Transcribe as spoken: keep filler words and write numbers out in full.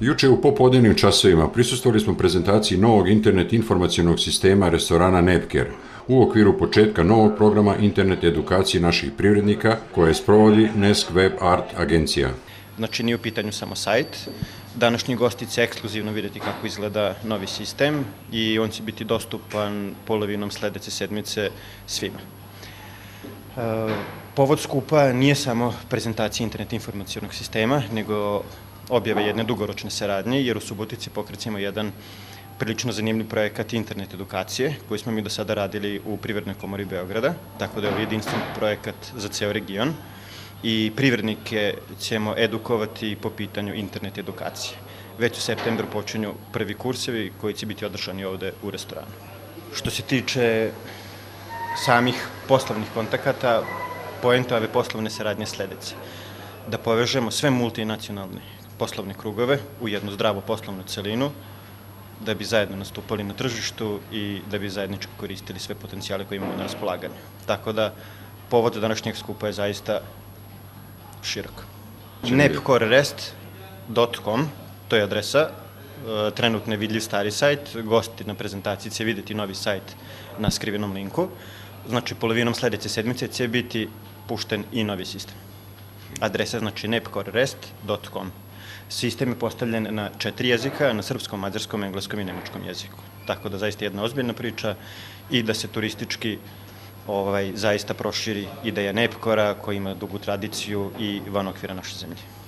Juče u popodnevnim časovima prisustvovali smo prezentaciji novog internet informacionog sistema restorana Nepker u okviru početka novog programa internet edukacije naših privrednika koje sprovodi Nesk Web Art agencija. Znači, nije u pitanju samo sajt. Današnji gosti će ekskluzivno vidjeti kako izgleda novi sistem i on će biti dostupan polovinom sledeće sedmice svima. Povod skupa nije samo prezentacija internet informacionog sistema, nego objave jedne dugoročne saradnje, jer u Subotici pokrećemo jedan prilično zanimljiv projekat internet edukacije, koji smo mi do sada radili u Privrednoj komori Beograda, tako da je ovo jedinstven projekat za ceo region i privrednike ćemo edukovati po pitanju internet edukacije. Već u septembru počinju prvi kursevi koji će biti održani ovde u restoranu. Što se tiče samih poslovnih kontakata, poenta ove poslovne saradnje sledeće: da povežemo sve multinacionalne poslovne krugove u jednu zdravu poslovnu celinu, da bi zajedno nastupali na tržištu i da bi zajednički koristili sve potencijale koje imamo na raspolaganju. Tako da, povod današnjeg skupa je zaista širok. nepcorerest dot com, to je adresa, trenutno je vidljiv stari sajt, gosti na prezentaciji će vidjeti novi sajt na skrivenom linku. Znači, polovinom sledeće sedmice će biti pušten i novi sistem. Adresa znači nepcorerest dot com. Sistem je postavljen na četiri jezika, na srpskom, mađarskom, engleskom i nemačkom jeziku. Tako da zaista jedna ozbiljna priča i da se turistički zaista proširi ideja Nepkora koja ima dugu tradiciju i van okvira naše zemlje.